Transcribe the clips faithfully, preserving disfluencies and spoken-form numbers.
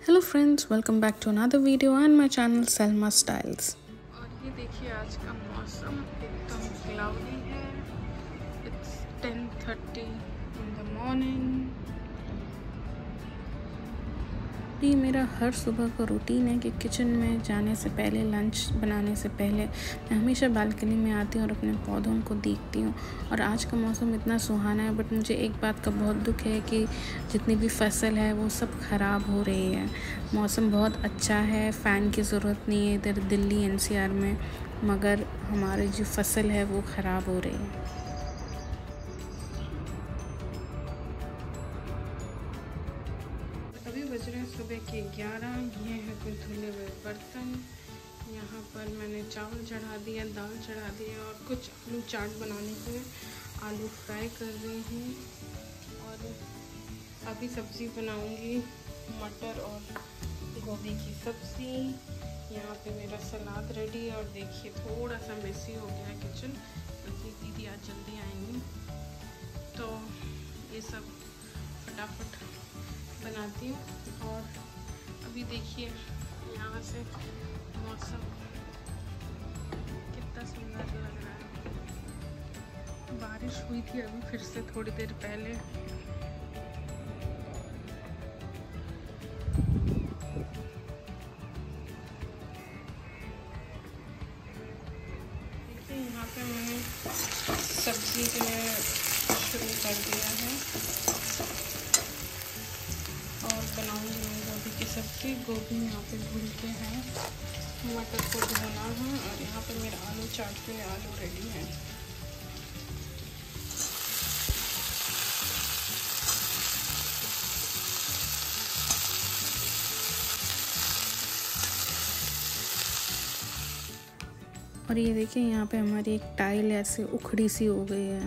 Hello friends, welcome back to another video on my channel Salma styles. और ये देखिए आज का मौसम एकदम क्लाउडी है। It's ten thirty in the morning. ये मेरा हर सुबह का रूटीन है कि किचन में जाने से पहले, लंच बनाने से पहले मैं हमेशा बालकनी में आती हूँ और अपने पौधों को देखती हूँ। और आज का मौसम इतना सुहाना है, बट मुझे एक बात का बहुत दुख है कि जितनी भी फसल है वो सब ख़राब हो रही है। मौसम बहुत अच्छा है, फ़ैन की ज़रूरत नहीं है इधर दिल्ली एन सी आर में, मगर हमारी जो फसल है वो ख़राब हो रही है। अभी बज रहे हैं सुबह के ग्यारह। ये है कुछ धुले हुए बर्तन। यहाँ पर मैंने चावल चढ़ा दिया, दाल चढ़ा दिया और कुछ आलू चाट बनाने के लिए आलू फ्राई कर रही हूँ। और अभी सब्ज़ी बनाऊँगी, मटर और गोभी की सब्ज़ी। यहाँ पे मेरा सलाद रेडी है। और देखिए थोड़ा सा मेसी हो गया है किचन, क्योंकि दीदी आज जल्दी आएंगी, तो ये सब फटाफट बनाती हूँ। और अभी देखिए यहाँ से मौसम कितना सुंदर लग रहा है। बारिश हुई थी अभी फिर से थोड़ी देर पहले। देखिए यहाँ पे मैंने सब्जी के लिए शुरू कर दिया है और बनाऊंगी मैं गोभी की सब्ज़ी। गोभी यहाँ पे धुल के है, मटर को धोना है और यहाँ पे मेरा आलू चाट के लिए आलू रेडी है। और ये देखिए यहाँ पे हमारी एक टाइल ऐसे उखड़ी सी हो गई है।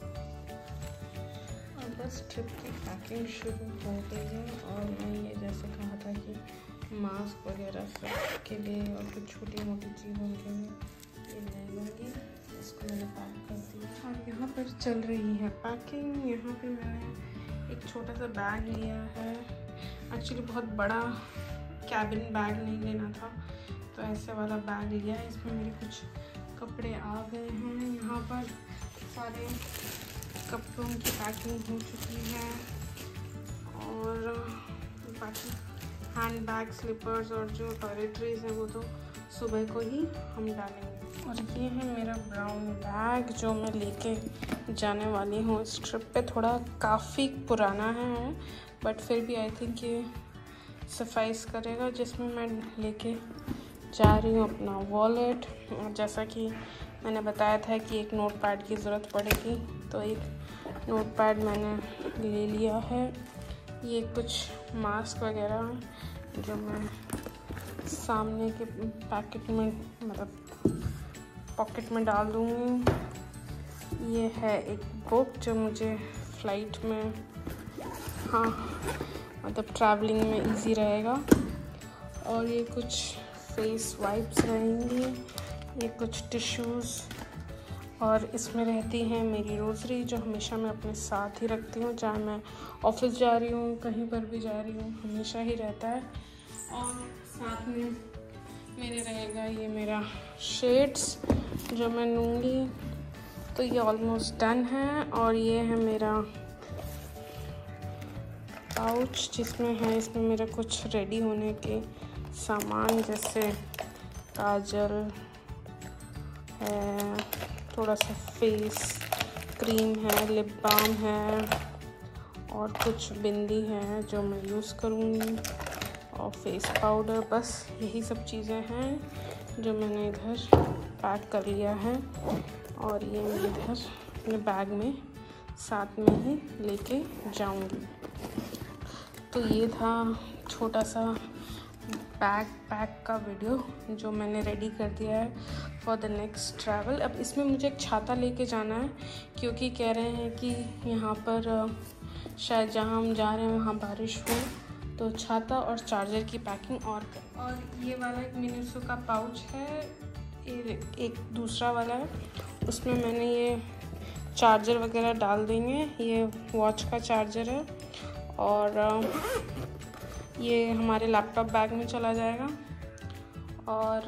और बस ट्रिप की पैकिंग शुरू हो गई है। और मैं ये जैसे कहा था कि मास्क वगैरह सब के लिए और कुछ छोटी मोटी चीज़ों के लिए ये ले लूँगी। इसको मैंने पैक कर दिया और यहाँ पर चल रही है पैकिंग। यहाँ पे मैंने एक छोटा सा बैग लिया है। एक्चुअली बहुत बड़ा कैबिन बैग नहीं लेना था, तो ऐसे वाला बैग लिया है। इसमें मेरे कुछ कपड़े आ गए हैं। यहाँ पर सारे कपड़ों की पैकिंग हो चुकी है और बाकी हैंड बैग, स्लीपर्स और जो टॉयलेटरीज हैं वो तो सुबह को ही हम डालेंगे। और ये है मेरा ब्राउन बैग जो मैं लेके जाने वाली हूँ इस ट्रिप पे। थोड़ा काफ़ी पुराना है, बट फिर भी आई थिंक ये सफाइस करेगा, जिसमें मैं लेके जा रही हूँ अपना वॉलेट। और जैसा कि मैंने बताया था कि एक नोट पैड की ज़रूरत पड़ेगी, तो एक नोट पैड मैंने ले लिया है। ये कुछ मास्क वगैरह जो मैं सामने के पैकेट में, मतलब पॉकेट में डाल दूँगी। ये है एक बुक जो मुझे फ़्लाइट में, हाँ मतलब ट्रैवलिंग में इजी रहेगा। और ये कुछ फेस वाइप्स रहेंगी, ये कुछ टिश्यूज़, और इसमें रहती हैं मेरी रोज़री जो हमेशा मैं अपने साथ ही रखती हूँ, चाहे मैं ऑफिस जा रही हूँ, कहीं पर भी जा रही हूँ, हमेशा ही रहता है। और साथ में मेरे रहेगा ये मेरा शेड्स जो मैं लूँगी। तो ये ऑलमोस्ट डन है। और ये है मेरा पाउच जिसमें है, इसमें मेरा कुछ रेडी होने के सामान जैसे काजल है, थोड़ा सा फेस क्रीम है, लिप बाम है और कुछ बिंदी है जो मैं यूज़ करूँगी, और फेस पाउडर। बस यही सब चीज़ें हैं जो मैंने इधर पैक कर लिया है। और ये मैं इधर अपने बैग में साथ में ही लेके जाऊँगी। तो ये था छोटा सा बैग पैक का वीडियो जो मैंने रेडी कर दिया है फॉर द नेक्स्ट ट्रैवल। अब इसमें मुझे एक छाता लेके जाना है, क्योंकि कह रहे हैं कि यहाँ पर शायद जहाँ हम जा रहे हैं वहाँ बारिश हो, तो छाता और चार्जर की पैकिंग और कर। और ये वाला एक मिनीसो का पाउच है, एक दूसरा वाला है, उसमें मैंने ये चार्जर वगैरह डाल देंगे। ये वॉच का चार्जर है। और ये हमारे लैपटॉप बैग में चला जाएगा। और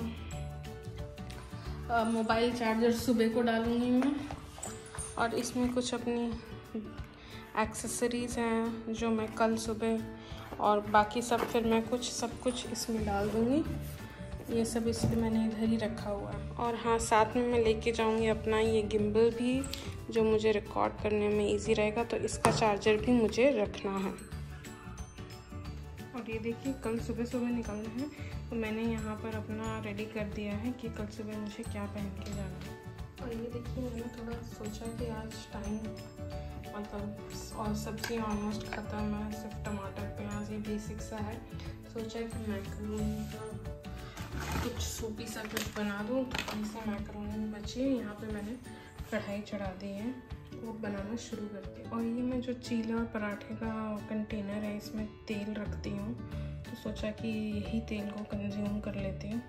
मोबाइल चार्जर सुबह को डालूँगी मैं। और इसमें कुछ अपनी एक्सेसरीज़ हैं जो मैं कल सुबह, और बाकी सब फिर मैं कुछ सब कुछ इसमें डाल दूँगी। ये सब इसलिए मैंने इधर ही रखा हुआ है। और हाँ, साथ में मैं लेके जाऊँगी अपना ये गिम्बल भी, जो मुझे रिकॉर्ड करने में इजी रहेगा, तो इसका चार्जर भी मुझे रखना है। और ये देखिए, कल सुबह सुबह निकलना है, तो मैंने यहाँ पर अपना रेडी कर दिया है कि कल सुबह मुझे क्या पहन के जाना है। और ये देखिए, मैंने थोड़ा सोचा कि आज टाइम मतलब और सब्ज़ी ऑलमोस्ट ख़त्म है, सिर्फ टमाटर प्याज ये बेसिक सा है। सोचा कि मैक्रोनी का कुछ सूपी सा कुछ बना दूँ। थोड़ी सी मैक्रोनी बची है, यहाँ पे मैंने कढ़ाई चढ़ा दी है, वो बनाना शुरू करती हूँ। और ये मैं जो चीला और पराठे का कंटेनर है, इसमें तेल रखती हूँ, तो सोचा कि यही तेल को कंज्यूम कर लेती हूँ।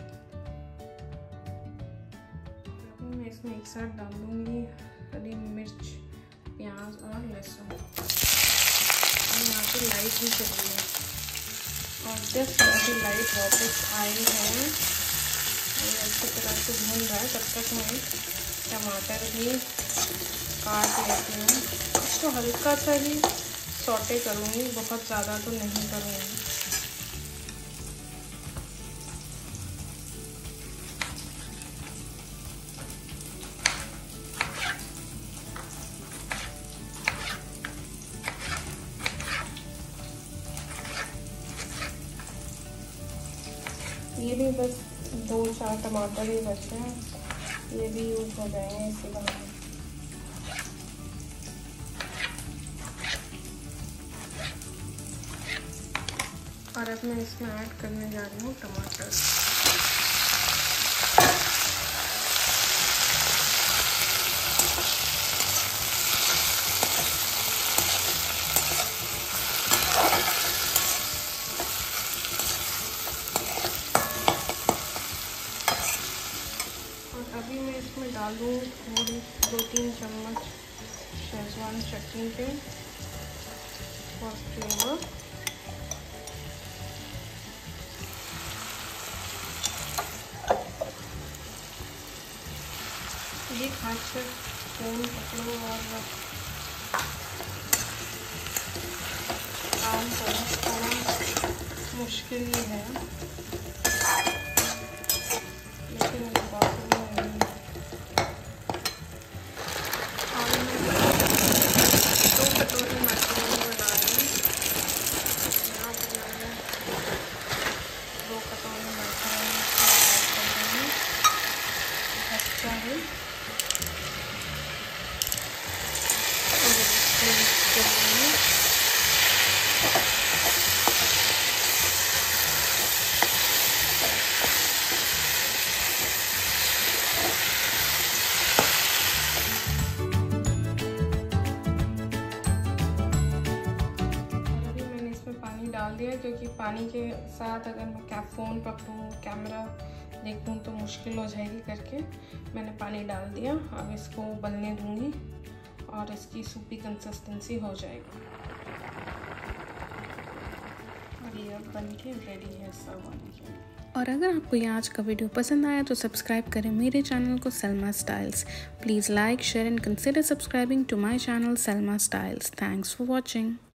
मैं इसमें एक साथ डाल दूँगी हरी मिर्च, प्याज और लहसुन। यहाँ पे लाइट भी चल रही है, और जस्ट अभी लाइट वापस आई है, ये अच्छी तरह से भून रहा है। तब तक मैं टमाटर भी काट लेती हूँ। इसको हल्का सा ही सौटे करूँगी, बहुत ज़्यादा तो नहीं करूँगी। ये भी बस दो चार टमाटर ही बचे हैं, ये भी यूज़ हो जाएंगे इसी बार। और अब मैं इसमें ऐड करने जा रही हूँ टमाटर। अभी मैं इसमें डालूँ थोड़ी दो तीन चम्मच शेजवान चटनी के फॉर फ्लेवर। ये खासकर फ़ोन पकड़ो और काम करना थोड़ा मुश्किल ही है, लेकिन डाल दिया, क्योंकि पानी के साथ अगर मैं क्या फ़ोन पकड़ूँ कैमरा देखूँ तो मुश्किल हो जाएगी करके मैंने पानी डाल दिया। अब इसको उबलने दूँगी और इसकी सूपी कंसिस्टेंसी हो जाएगी। और ये अब बन के रेडी है सर्व होने के लिए। और अगर आपको ये आज का वीडियो पसंद आया तो सब्सक्राइब करें मेरे चैनल को Salma styles. Please like share and consider subscribing to my channel Salma styles. Thanks for watching.